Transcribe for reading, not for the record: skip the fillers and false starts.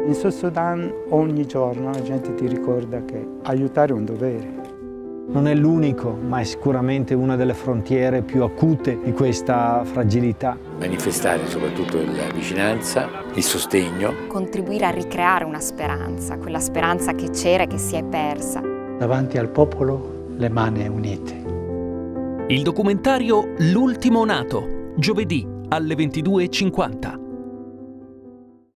In Sud Sudan ogni giorno la gente ti ricorda che aiutare è un dovere. Non è l'unico, ma è sicuramente una delle frontiere più acute di questa fragilità. Manifestare soprattutto la vicinanza, il sostegno. Contribuire a ricreare una speranza, quella speranza che c'era e che si è persa. Davanti al popolo le mani unite. Il documentario L'ultimo nato, giovedì alle 22:50.